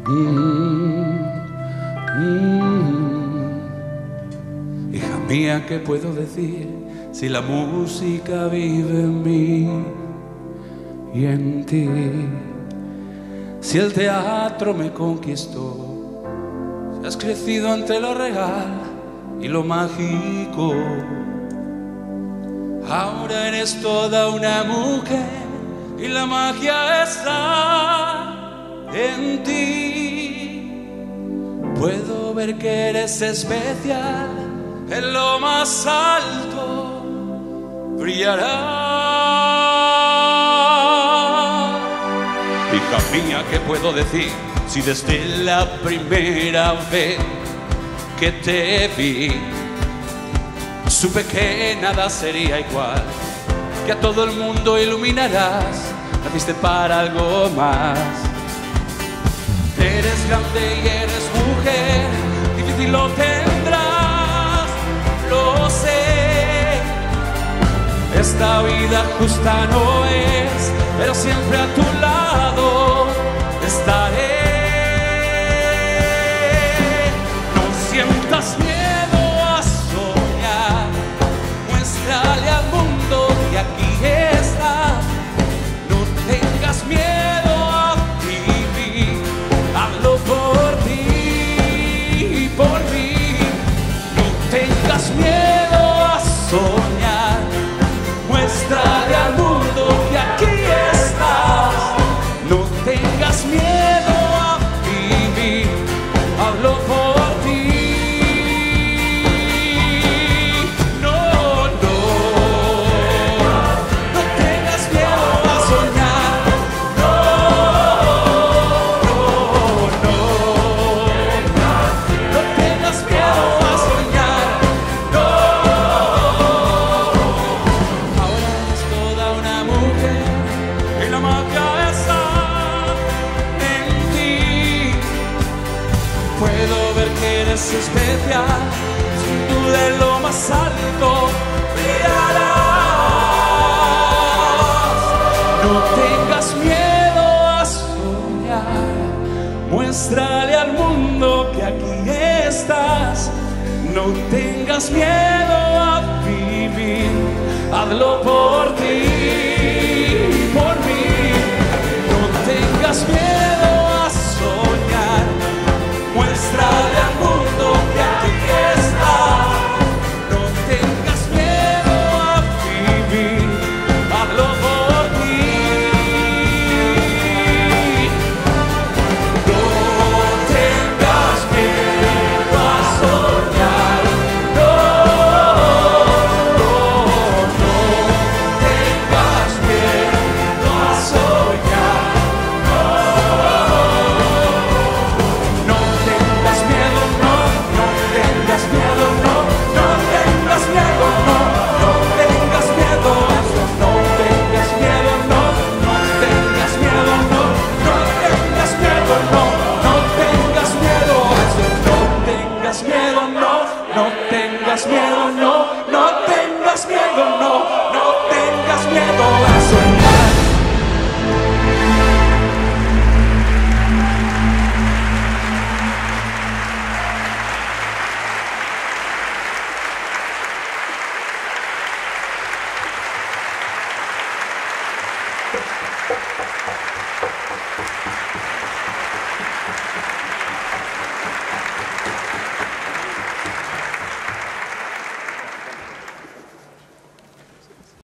Hija mía, ¿qué puedo decir si la música vive en mí y en ti? Si el teatro me conquistó, si has crecido entre lo real y lo mágico, ahora eres toda una mujer y la magia está en ti. Puedo ver que eres especial, en lo más alto brillará. Hija mía, ¿qué puedo decir si desde la primera vez que te vi supe que nada sería igual, que a todo el mundo iluminarás, naciste para algo más? Eres grande y eres mujer, difícil lo tendrás, lo sé. Esta vida justa no es, pero siempre a tu lado estaré. No sientas miedo a soñar, muéstrale al mundo que aquí estás. No tengas miedo a vivir, hazlo por ti y por mí. No tengas miedo a soñar, muéstrale al mundo que aquí estás. No tengas miedo a vivir, hazlo por ti. No, no, no tengas miedo a soñar. No, no, no, no tengas miedo a soñar. No, ahora eres toda una mujer y la magia está en ti. Puedo ver que eres especial, sin duda en lo más alto brillarás. No tengas miedo a soñar, muéstrale al mundo que aquí estás. No tengas miedo a vivir, hazlo por ti y por mí. No tengas miedo